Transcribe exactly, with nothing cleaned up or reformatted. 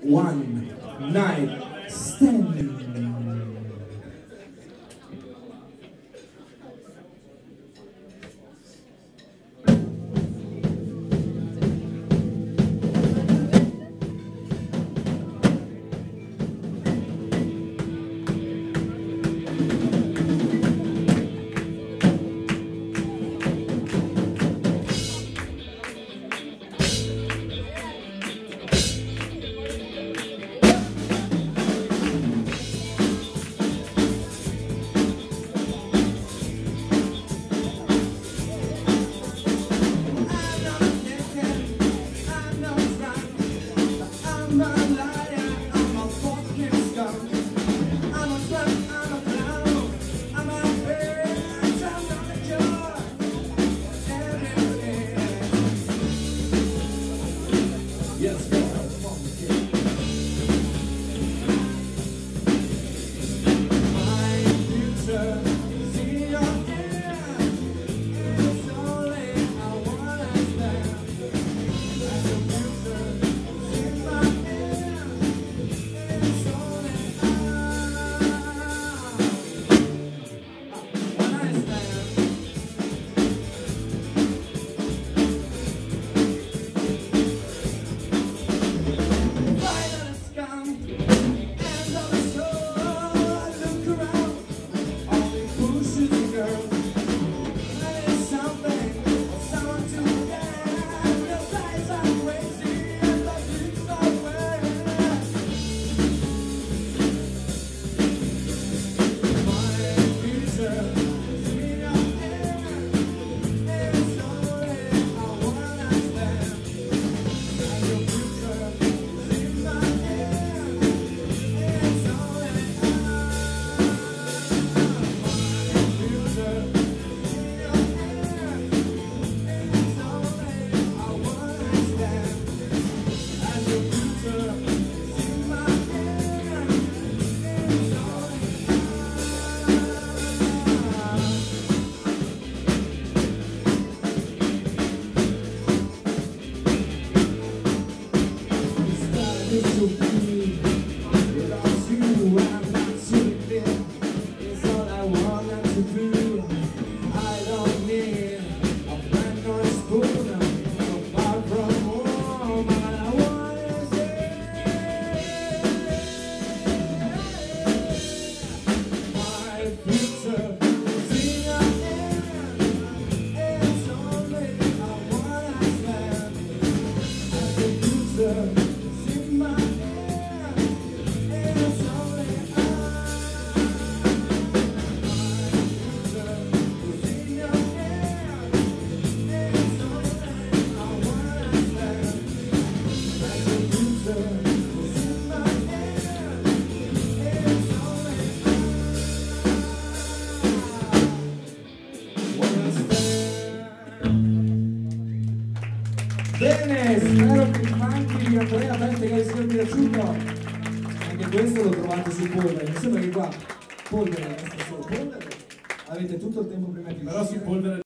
One Night Stand. Bene, spero che i manchi di Andrea Pente che vi sia piaciuto. Anche questo lo trovate su Polvere. Mi sembra che qua Polvere è solo Polvere. Avete tutto il tempo prima di però su Polvere